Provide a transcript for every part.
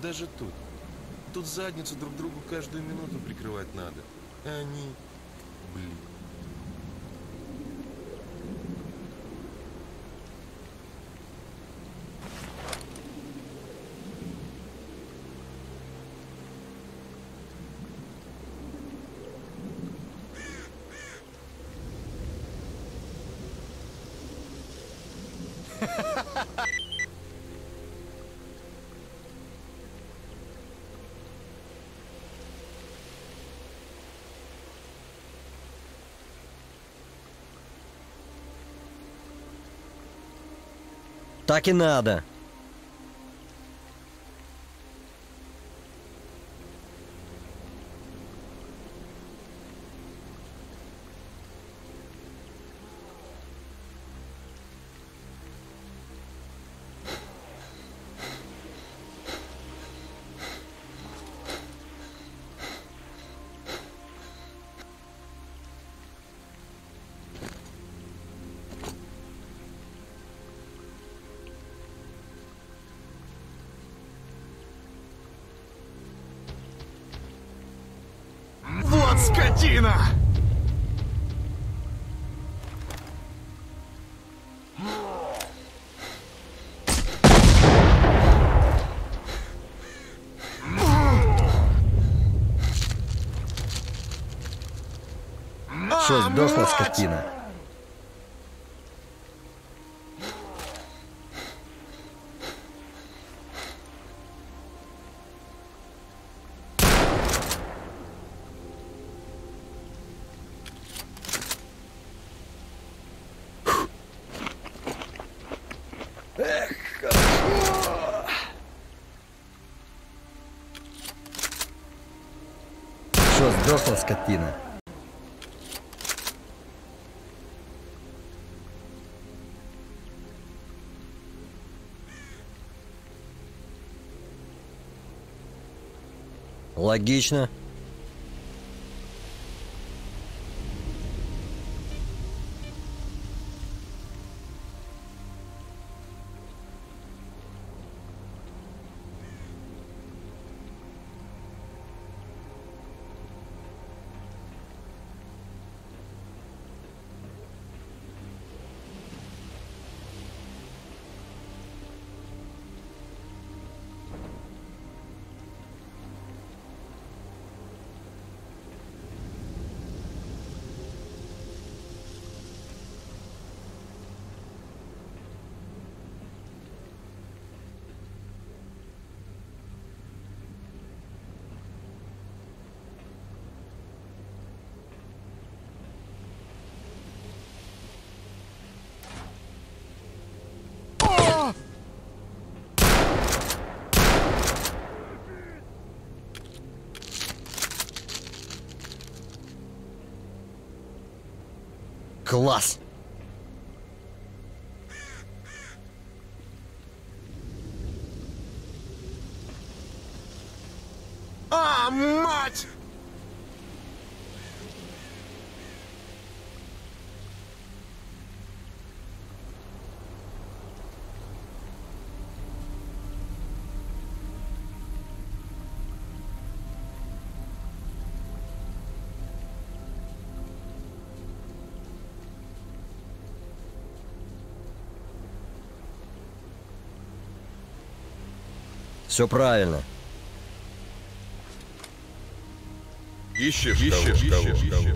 Даже тут. Тут задницу друг другу каждую минуту прикрывать надо. А они... Блин. Так и надо. Вот скотина! Что, сдохла скотина? Что, сдохла скотина? Логично. Класс! А, мать! Все правильно. Ищешь кого?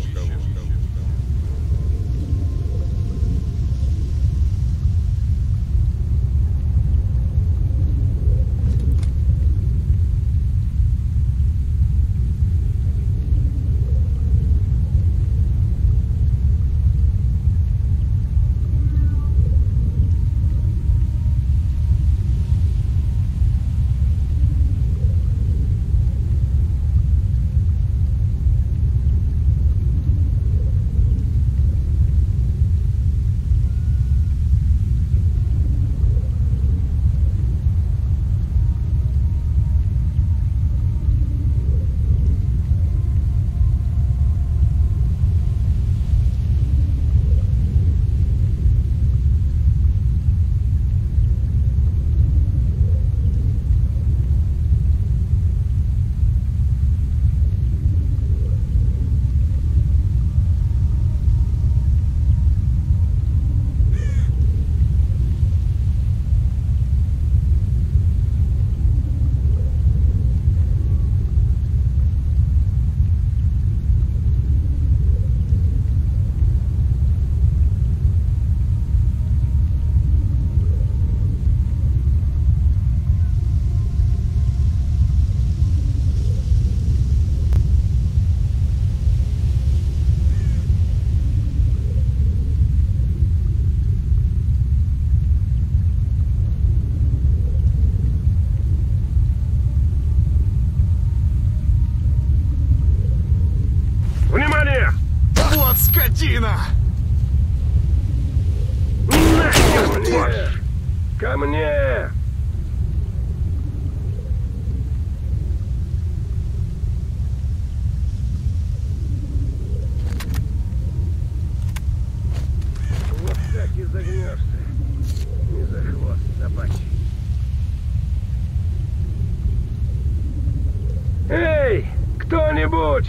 кто-нибудь!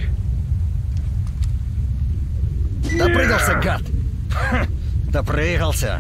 Допрыгался, гад! Допрыгался!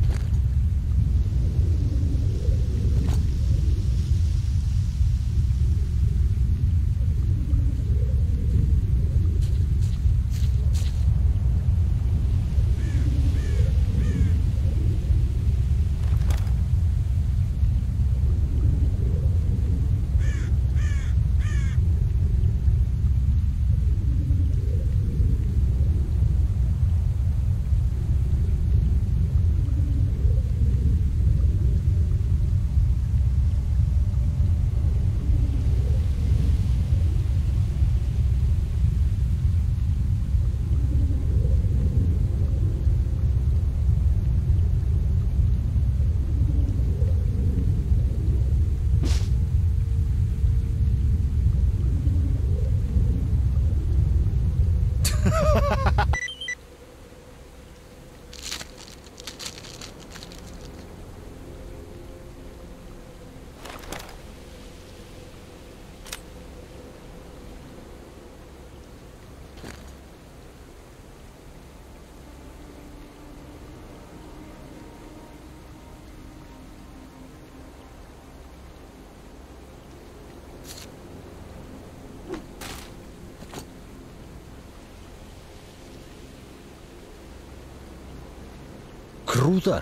Круто!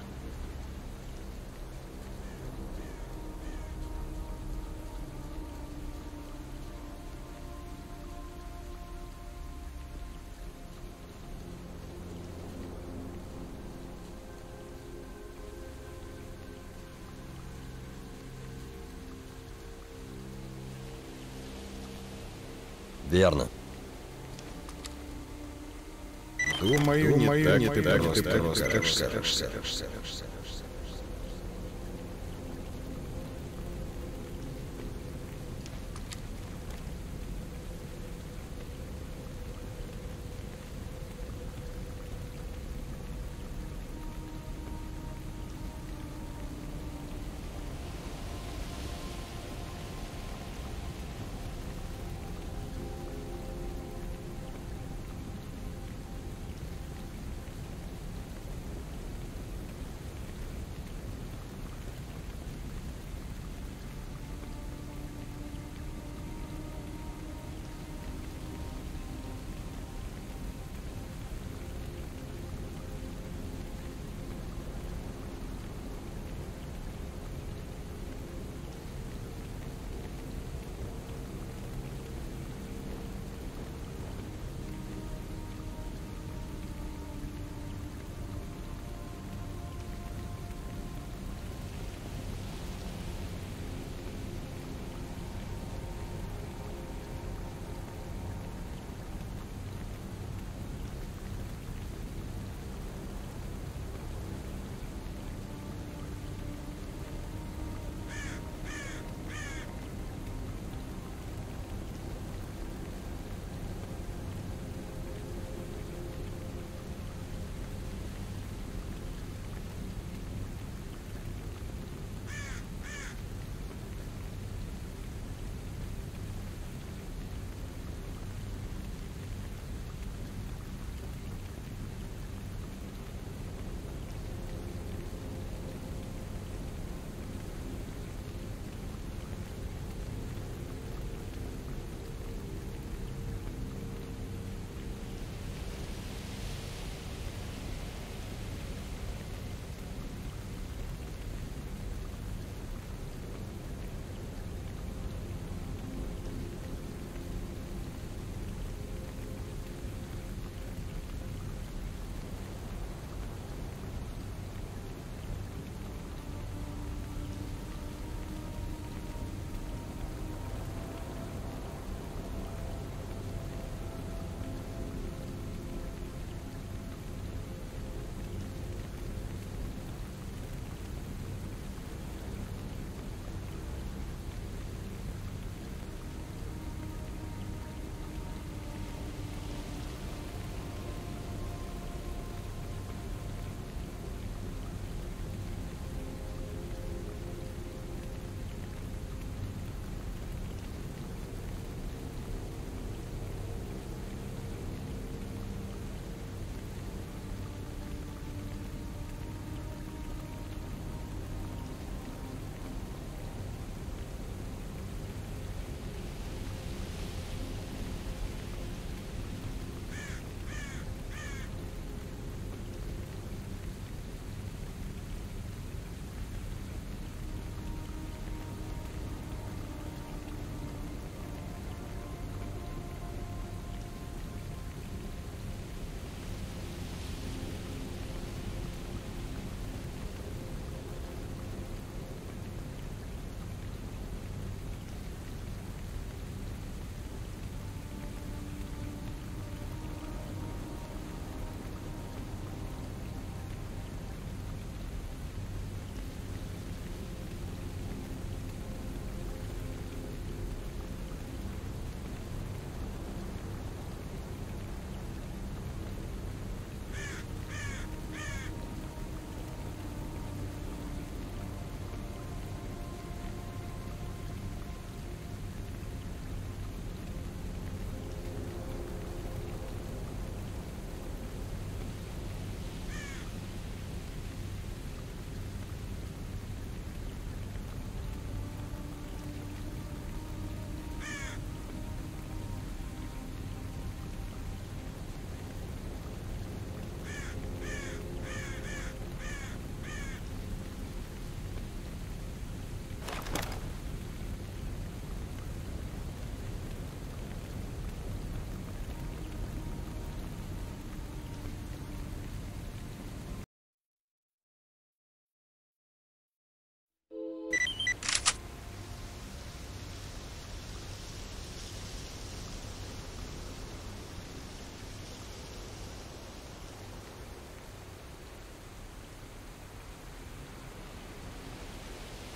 Верно. Думаю, не ты просто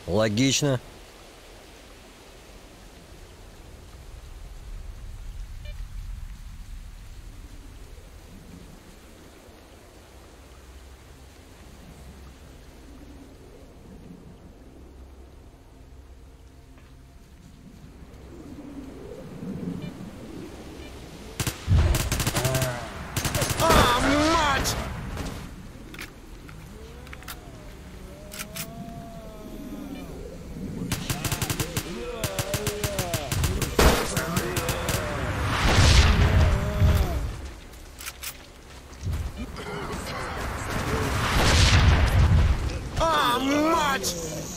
Логично. Мать! Мать!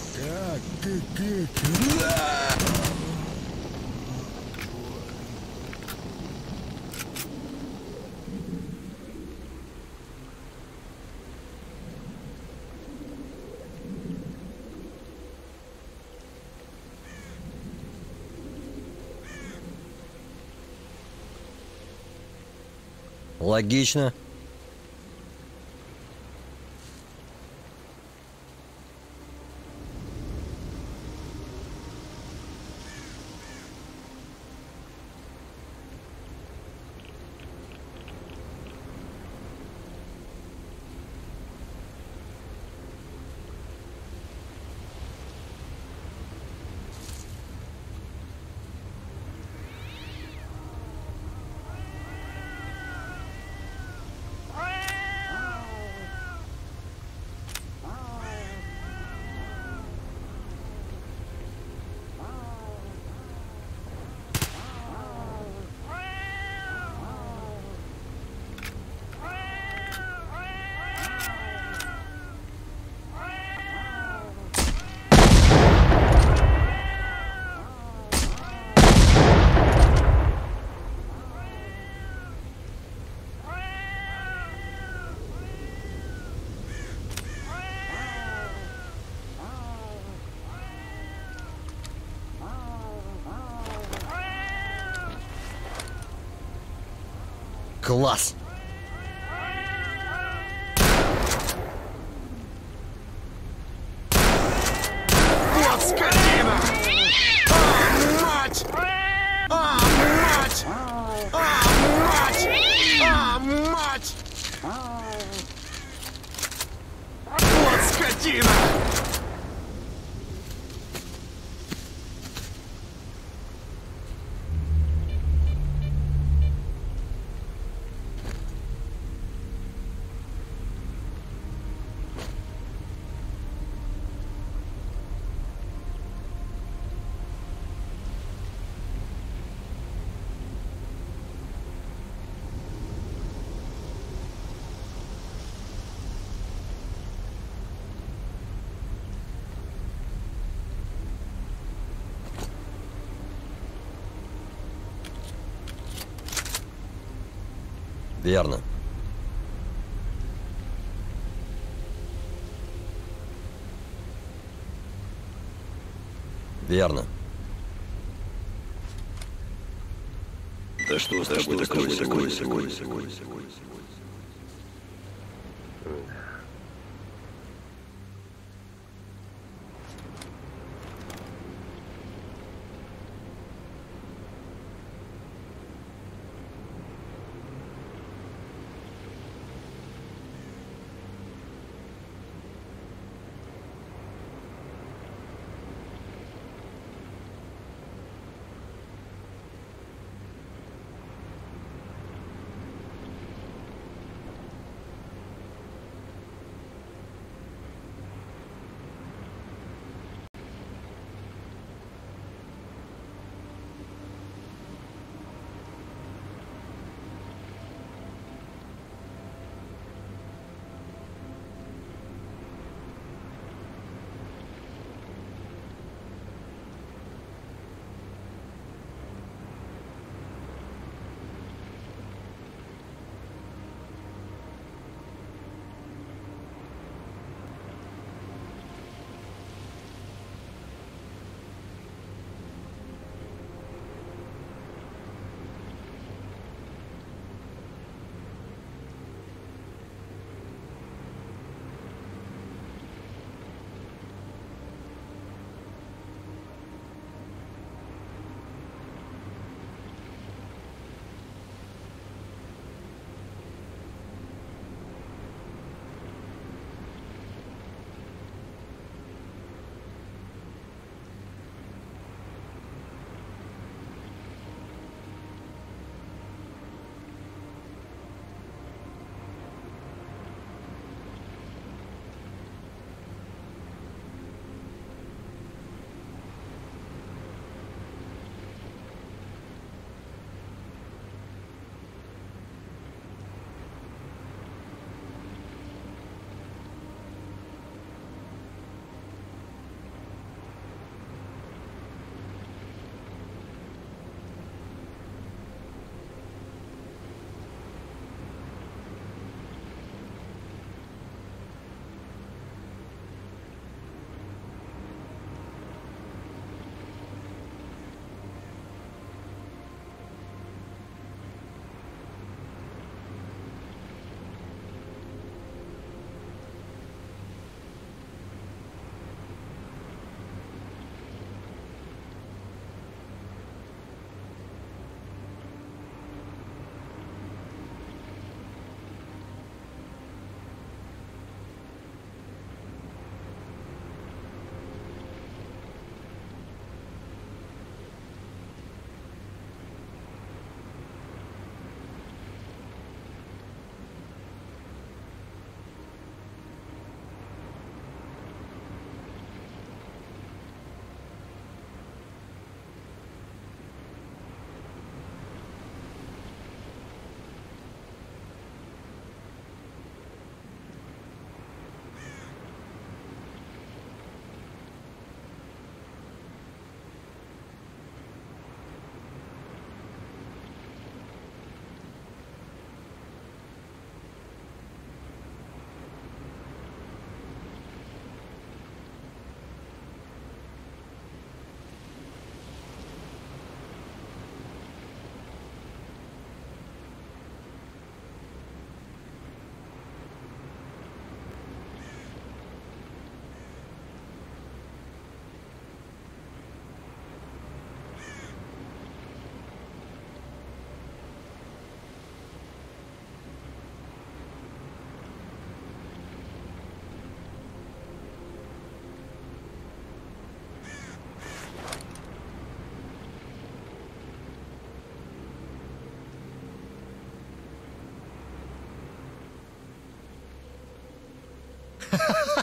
Логично. Класс! Вот скотина! Мать! Мать! Мать! Мать! Вот скотина! Верно. Верно. Да что с тобой такое?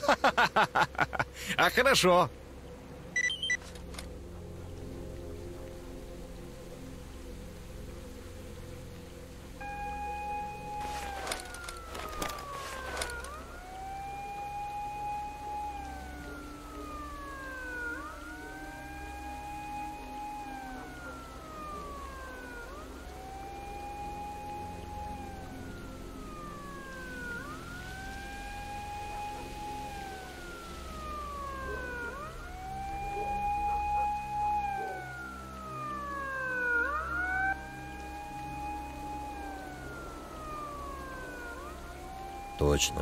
А хорошо. Точно.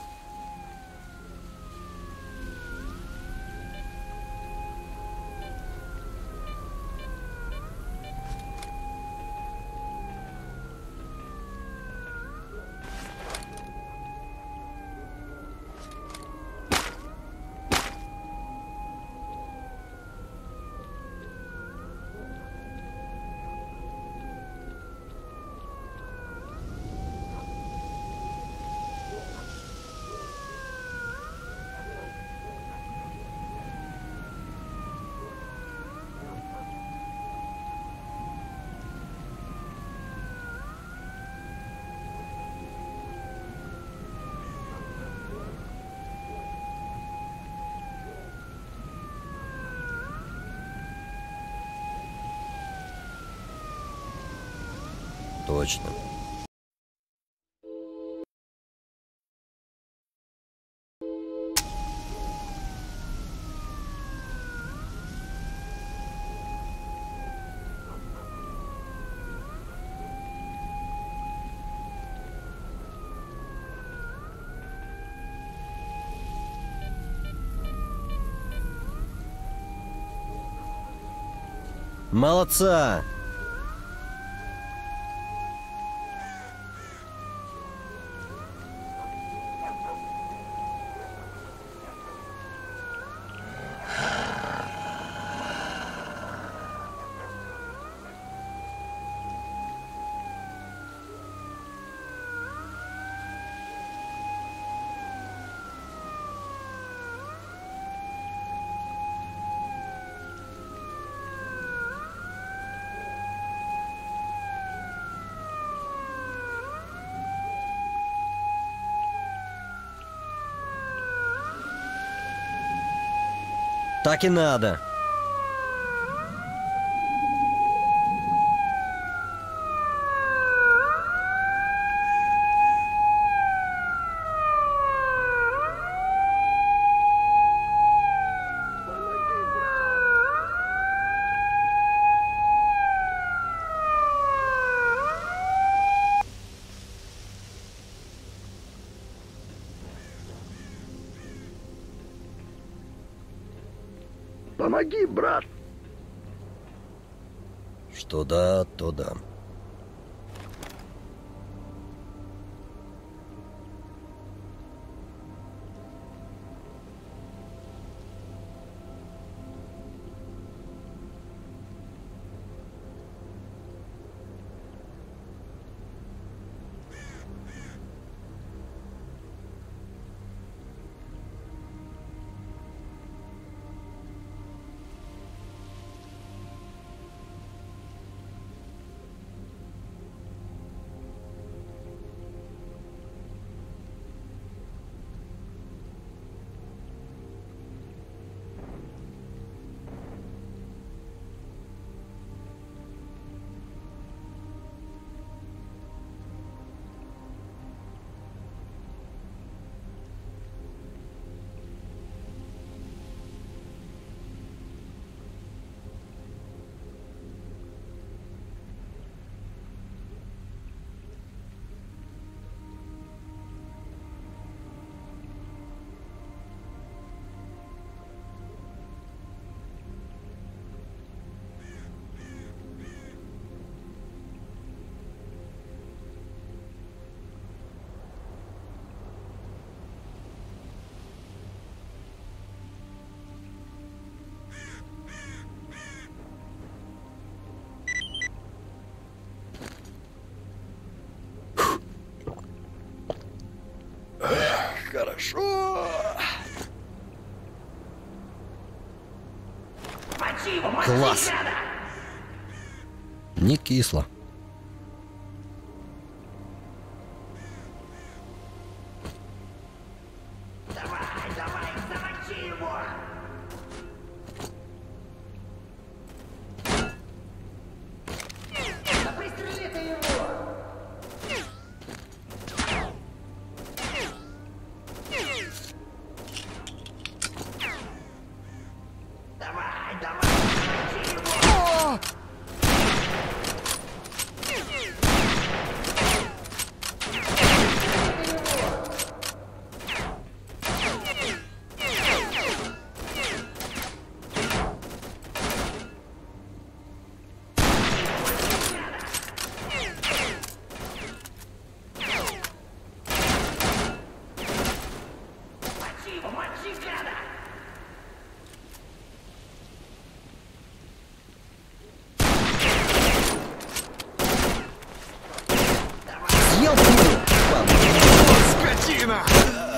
Точно. Молодца! Так и надо. Помоги, брат! Что да, то да. Хорошо. Класс! Не кисло. Съел пулю! Скотина!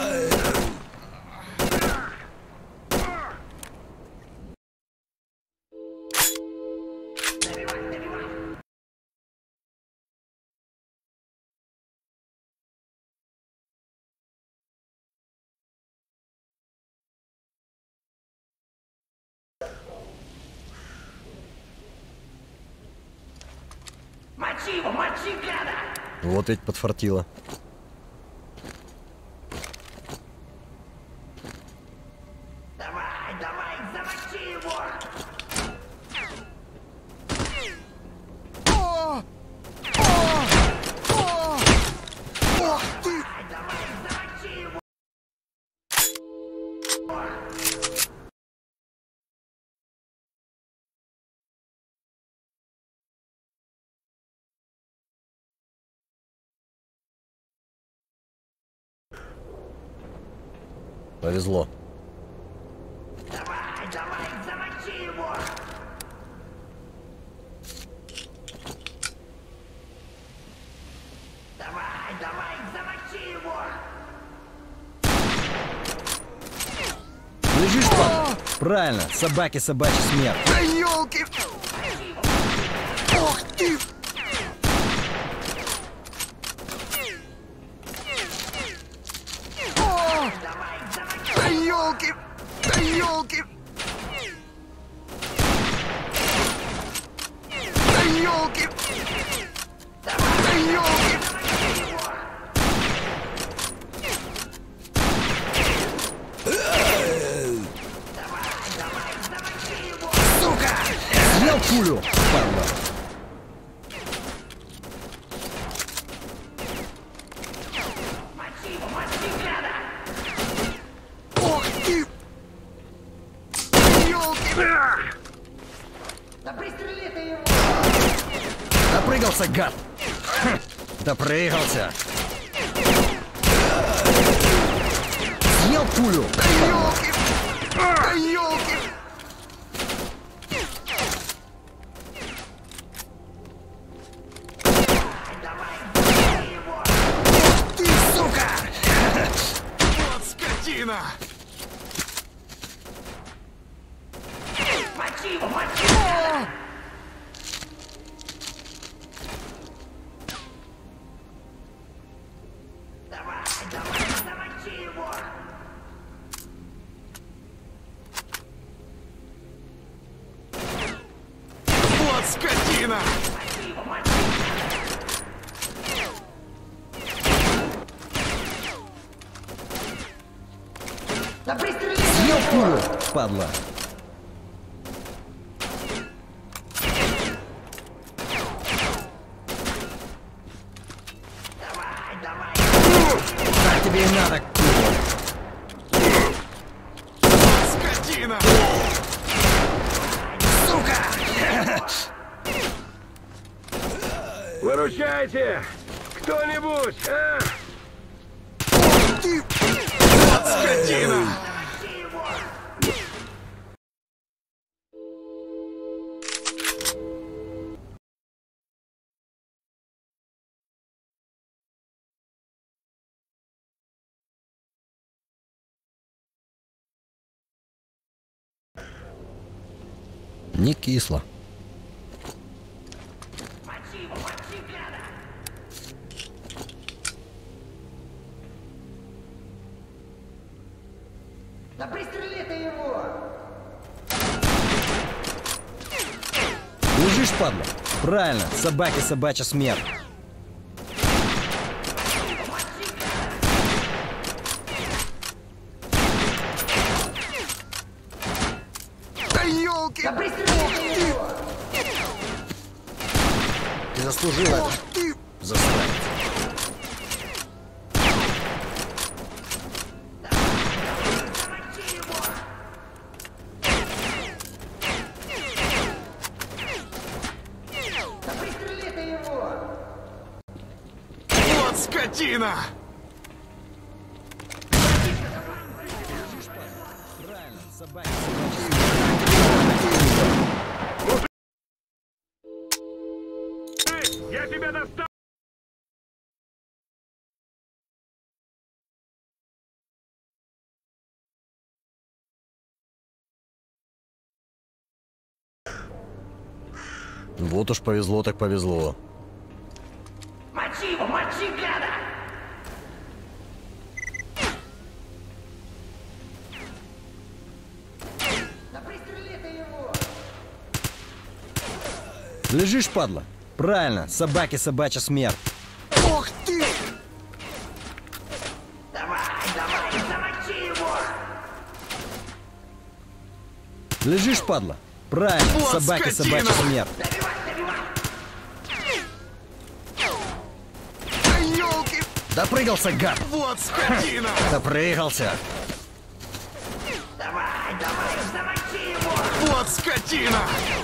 Мочи его, мочи, гада! Вот ведь подфартило. Давай, давай, замочи его! Давай, давай, замочи его! Повезло. Давай, давай, замочи его! Давай, давай, замочи его! Лежишь, падла? Правильно, собаки собачий смерть. Да елки! Ох ты! Давай, замочи! Да елки! Да елки! Да елки! Да елки! Сука! Съел пулю, падла. Мочи его, мочи, гада! Ох ты! Да елки! Да пристрели ты его! Допрыгался, гад! Хм, допрыгался! Съел пулю! Да елки! Да елки! Ты, сука! Вот скотина! Мочи его, мочи, гада! Давай, давай, замочи его! Вот скотина! Мочи его, мочи, гада! Да пристрели ты Съел его! пулю, падла! Давай, давай! Так тебе и надо, курва! Скотина! Сука! Выручайте! Кто-нибудь, а? Ты! Вот скотина! Мочи его! Не кисло. Мочи его, мочи, гада! Да пристрели ты его! Лежишь, падла? Правильно, собаке собачья смерть. Да елки! Да пристрели ты его! Ты заслужил это. Ты! Засранец. Замочи его! Да пристрели ты его! Вот скотина! Правильно, собаке собачья смерть. Я тебя достану! Вот уж повезло так повезло. Мочи его, мочи, гада! Да пристрели ты его! Лежишь, падла? Правильно, собаке собачья смерть. Ох ты! Давай, давай, замочи его! Лежишь, падла? Правильно, Вот собаке скотина! собачья смерть. Добивай, добивай! Да елки! Допрыгался, гад! Вот скотина! Допрыгался! Давай, давай, замочи его! Вот скотина!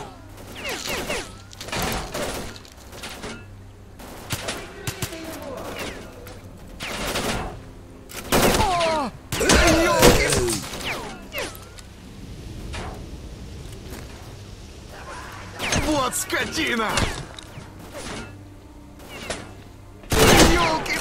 О! Да елки! Вот скотина! Да елки!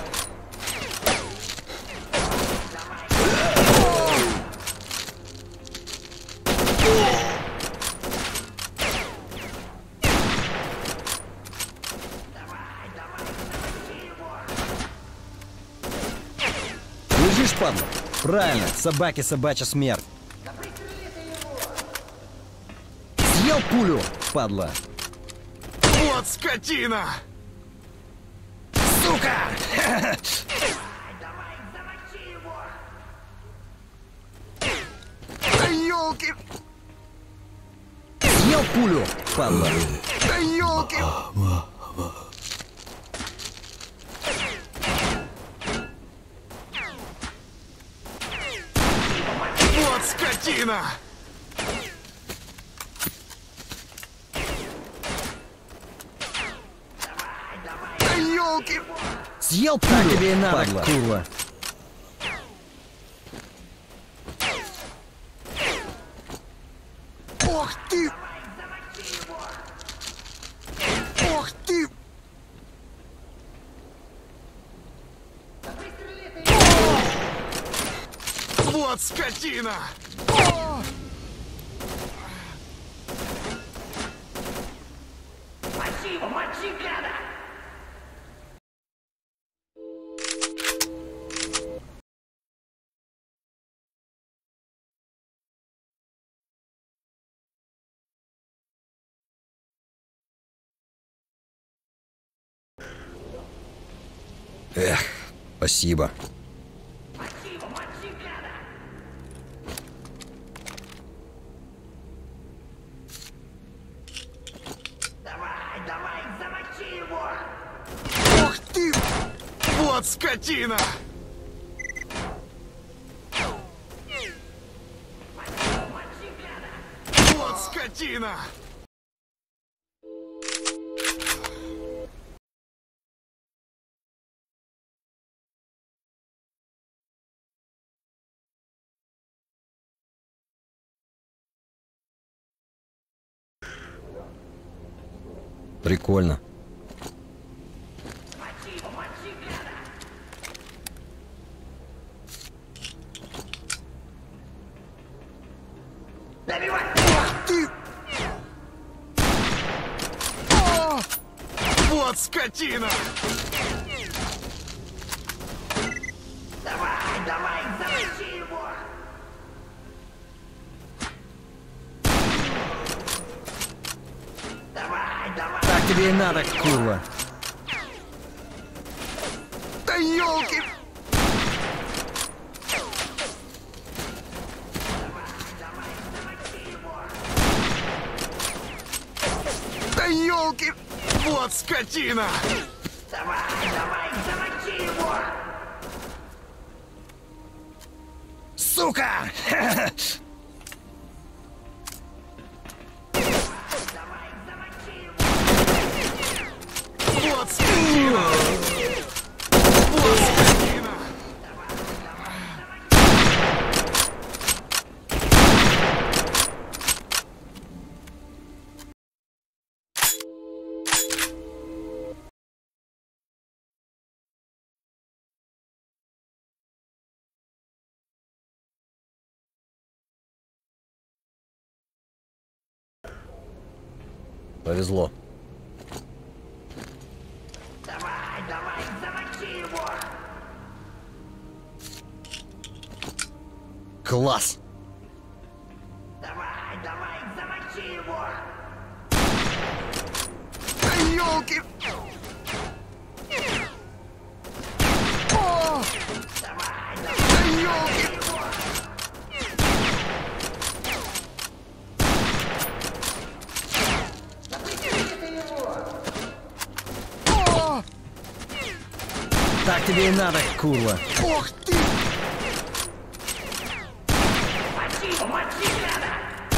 Лежишь, падла? Правильно, собаке собачья смерть. Да пристрели ты его! Съел пулю, падла. Вот скотина! Сука! Давай, замочи его! Да елки! Съел пулю, падла. Да елки! Вот скотина! Да елки! Съел пулю, тебе и надо, падла. курва. Ох ты! Ох ты! Да пристрели ты его! Вот скотина! Мочи его, мочи, гада! Эх, спасибо. Мочи его, мочи, гада! Давай, давай, замочи его! Ох ты! Вот скотина! Мочи, гада! Вот скотина! Прикольно. Мочи его, мочи, гада! Добивай! Ты! Вот скотина! Давай, давай, замочи его! Давай, давай! Так тебе и надо, курва. Да елки! Да елки! Вот скотина! Давай, давай, замочи его! Сука! Давай, замочи его! Вот скотина! Вот скотина! Повезло. Давай, давай, замочи его! Класс! Давай, давай, замочи его! Да елки! О! Давай, Да елки! О! Так тебе и надо, курва. Ох ты! мочи его, мочи, гада!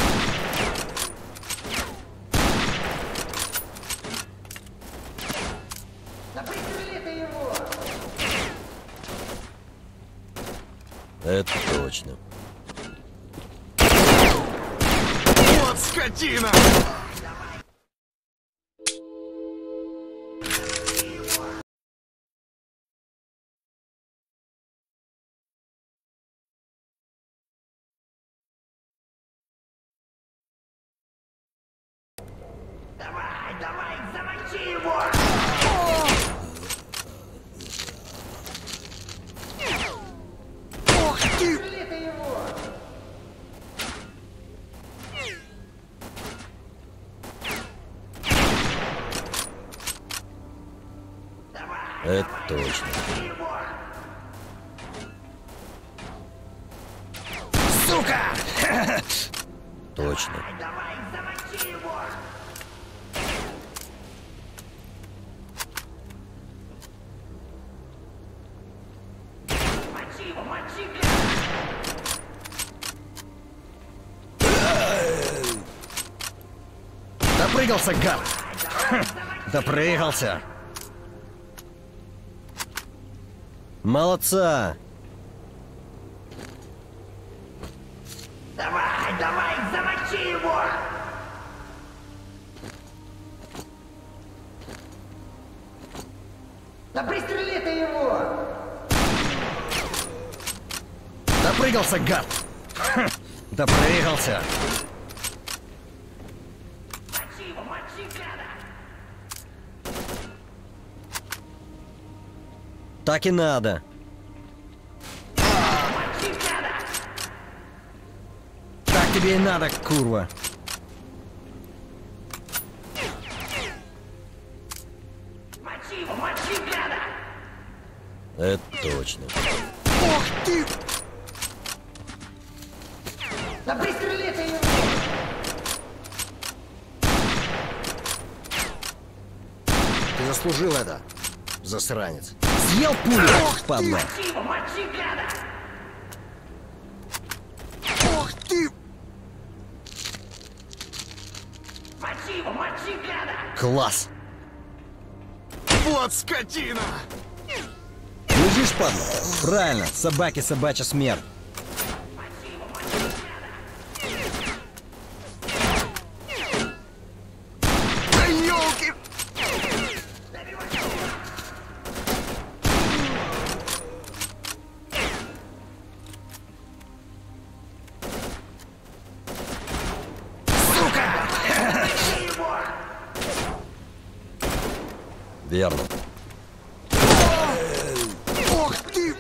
Да пристрели ты его! Это точно. Вот скотина! Давай, давай, замочи его! Ох ты! Пристрели ты его! Давай, Это точно. замочи его! Сука! Точно. Давай, замочи его! Мочи его, мочи, гада! Допрыгался, гад! Допрыгался! Молодца! Давай, давай, замочи его! Да пристрели ты его! Допрыгался, гад! Допрыгался! Мочи его, мочи, гада! Так и надо! Мочи, гада! Так тебе и надо, курва! Мочи его, мочи, гада! Это точно. Ох ты! Да пристрели ты его! Ты заслужил это, засранец. Съел пулю, падла! Мочи его, мочи, гада! Ох ты! Мочи его, мочи, гада! Класс! Вот скотина! Лежишь, падла? Правильно, собаки собачья смерть. Мочи его, мочи, гада! Да елки! Верно. Ох ты!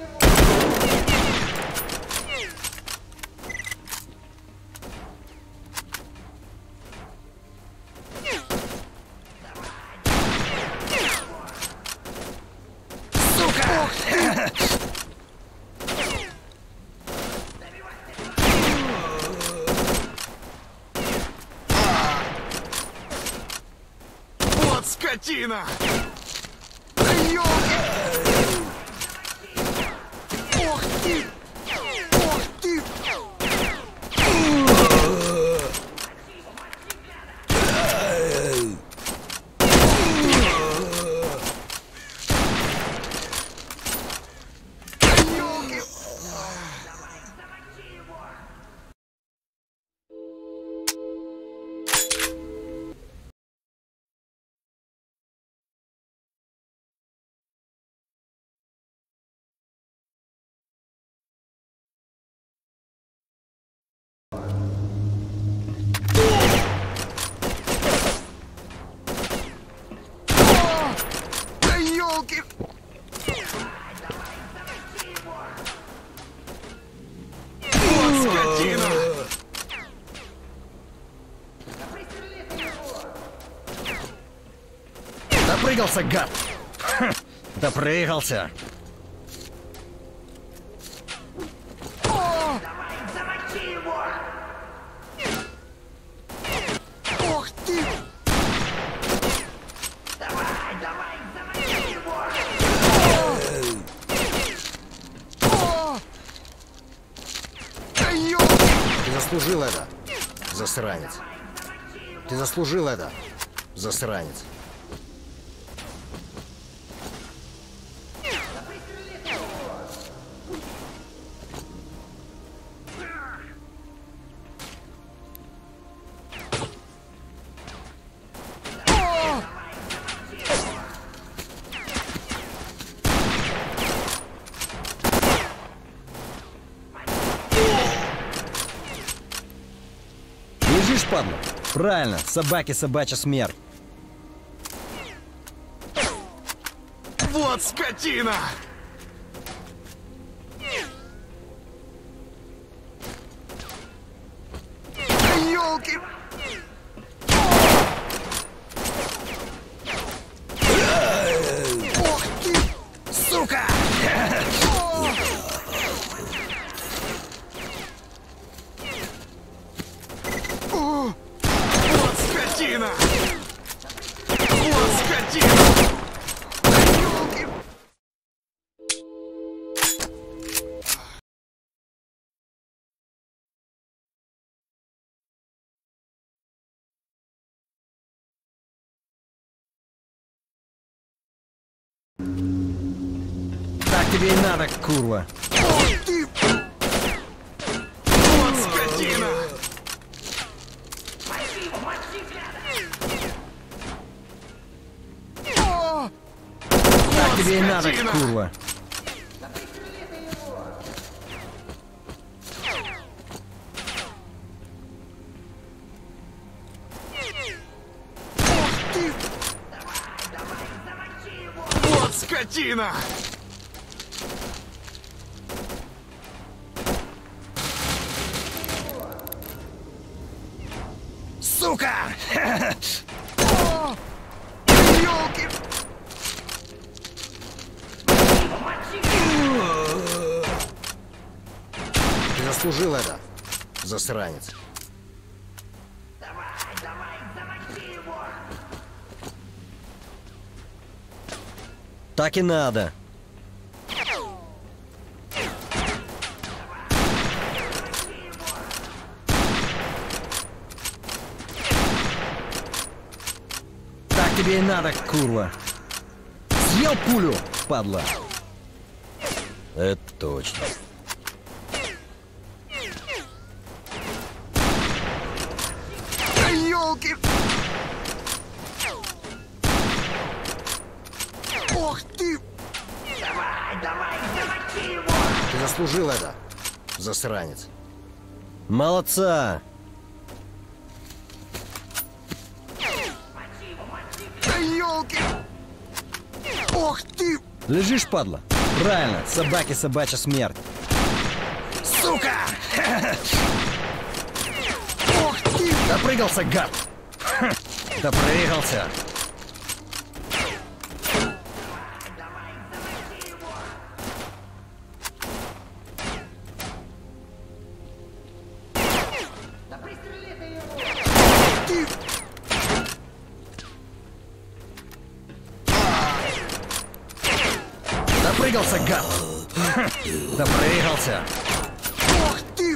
Сука! Ох ты! Вот скотина! Ёлки! Ох ты! Ох ты! Ёлки! Да ёлки! Вот скотина! Допрыгался, гад! Ха, допрыгался! Замочи его! Ох ты! Давай, замочи его! Да ёлки! Ты заслужил это, засранец. Ты заслужил это, засранец. Лежишь, падла? Правильно, собаке собачья смерть. Вот скотина! Да ёлки! Ох ты! Сука! Вот скотина! Вот скотина! Да ёлки! Так тебе и надо, курва. Ох ты! Вот скотина! Мочи его, мочи, гада! Так тебе и надо, скотина! курва. Ох ты! Вот скотина! Сука! Ёлки! Ты заслужил это, засранец. Замочи его! Так и надо. Так тебе и надо, курва. Съел пулю, падла. Это точно. Да ёлки! Ох ты! Давай, замочи его! Ты заслужил это, засранец. Молодца! Да ёлки! Ох ты! Лежишь, падла? Правильно, собаке собачья смерть. Сука! Ох ты! Допрыгался, гад! Допрыгался! Давай, замочи его! Да пристрели ты его! Ты! Допрыгался, гад! Допрыгался! Ох ты!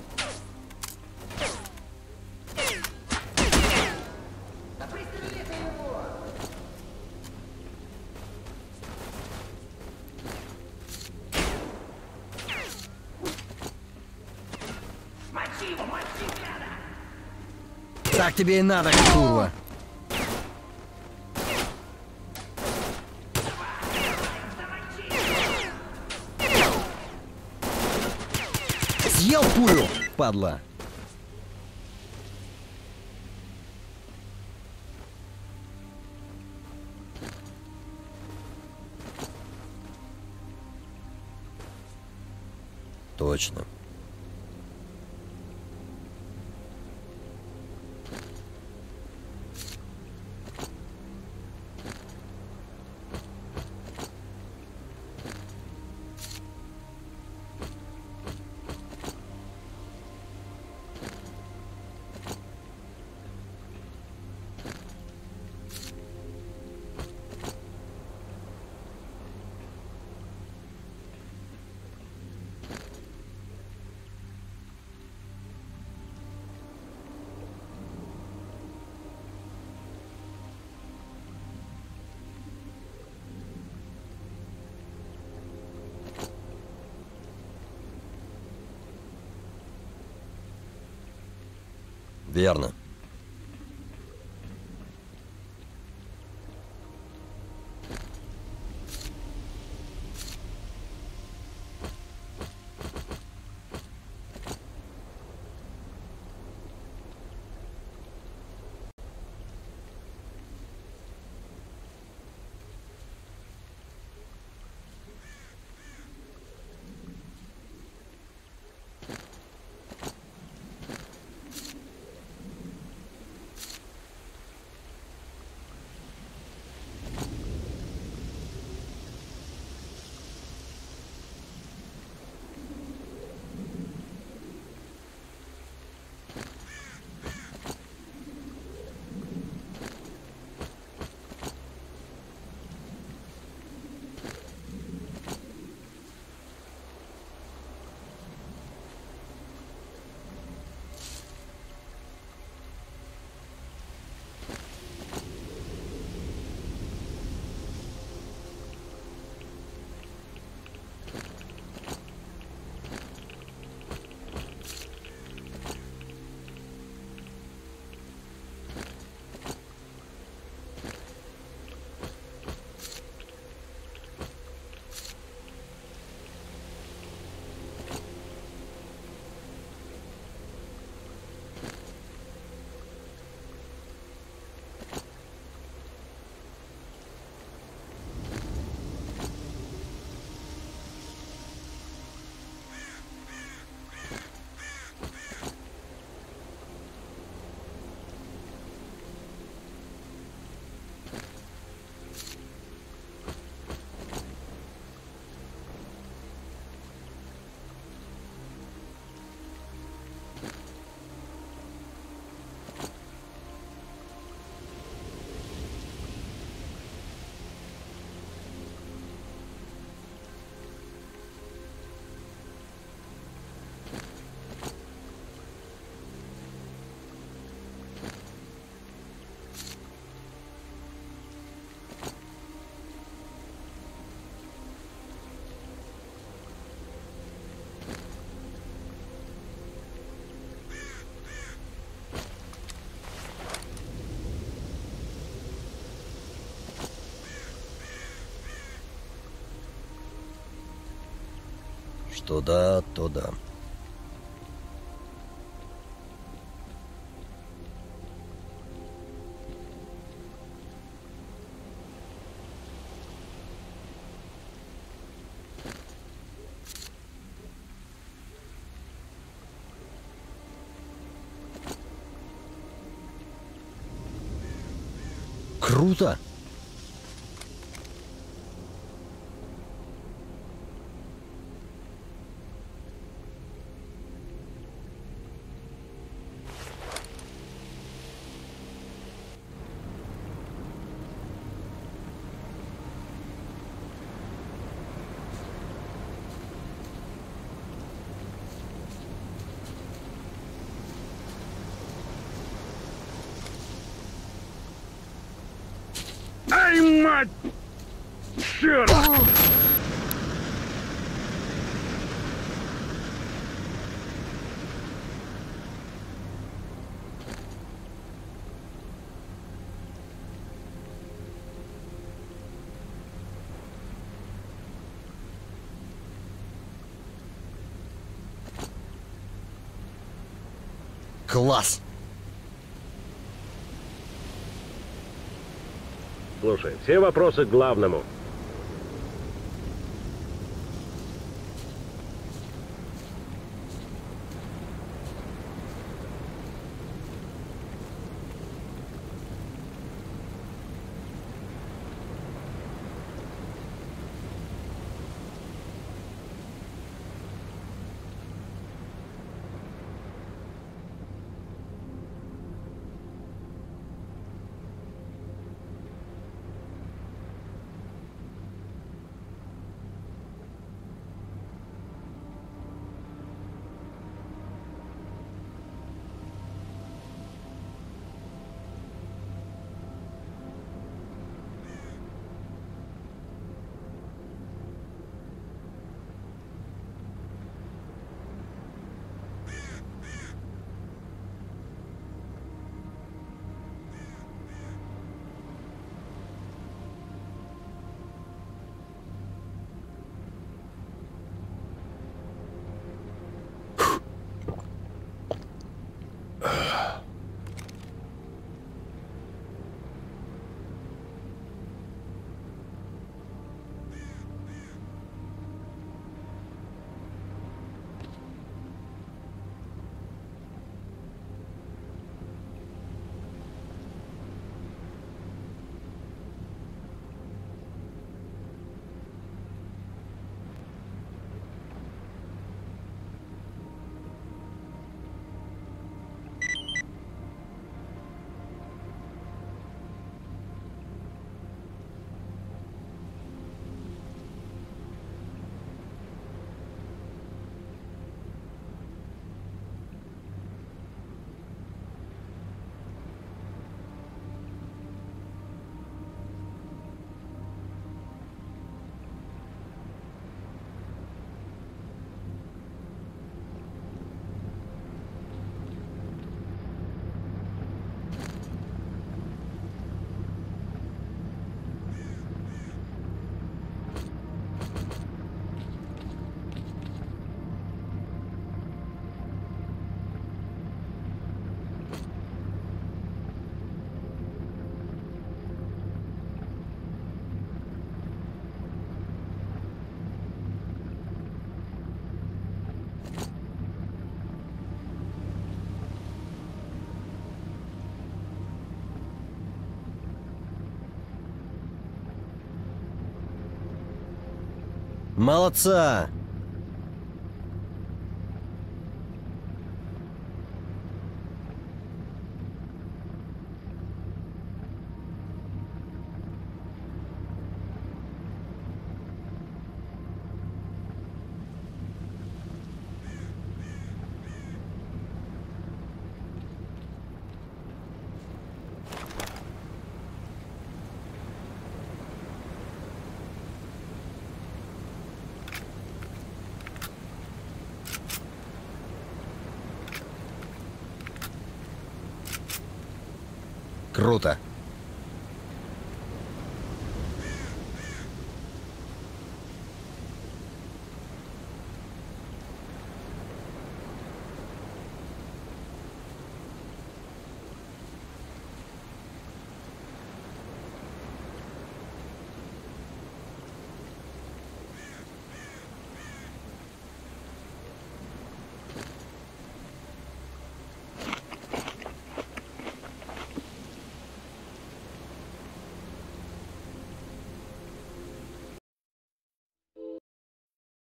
Да пристрели ты его! Мочи его, мочи, гада! Так тебе и надо, курва! Съел пулю, падла! Точно. Верно. Что да, то да. Круто! Ай, мать! Черт! Класс! Слушай, все вопросы к главному. Молодца! Круто!